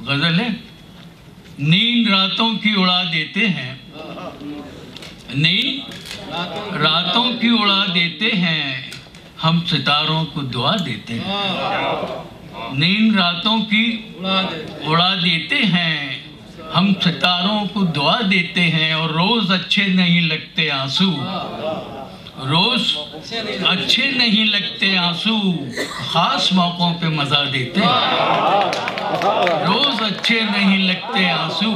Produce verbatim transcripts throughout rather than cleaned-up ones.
गजल है। नींद रातों की उड़ा देते हैं, नींद रातों की उड़ा देते हैं, हम सितारों को दुआ देते हैं। नींद रातों की उड़ा देते हैं, हम सितारों को दुआ देते हैं। और रोज अच्छे नहीं लगते आंसू, रोज अच्छे नहीं लगते आंसू, खास मौकों पे मजा देते हैं। रोज अच्छे नहीं लगते आंसू,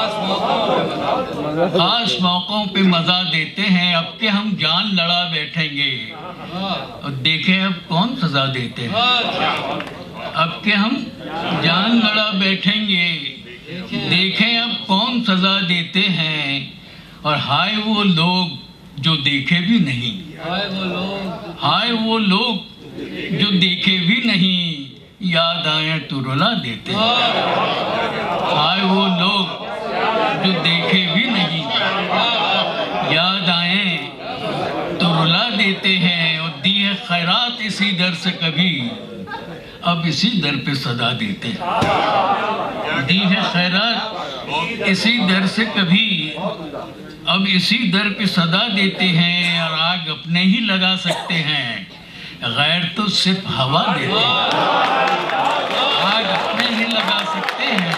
खास मौकों पे मजा देते हैं। अब के हम जान लड़ा बैठेंगे और देखें अब कौन सजा देते हैं। अब के हम जान लड़ा बैठेंगे, देखें अब कौन सजा देते हैं। और हाय वो लोग जो देखे भी नहीं, हाय वो लोग हाय वो लोग जो देखे भी नहीं, याद आए तो रुला देते हैं। हाय वो लोग जो देखे भी नहीं, याद आए तो रुला देते हैं। और दी है खैरात इसी दर से कभी, अब इसी दर पे सदा देते हैं। दी है खैरात इसी दर से कभी, अब इसी दर पे सदा देते हैं। और आग अपने ही लगा सकते हैं, गैर तो सिर्फ हवा देते हैं। आग अपने ही लगा सकते हैं,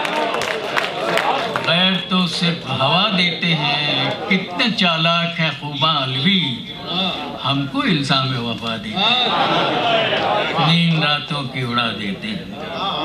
गैर तो सिर्फ हवा देते हैं। कितने चालाक है खूबा अलवी, हमको इल्जाम वफा देते हैं। नींद रातों की उड़ा देते हैं।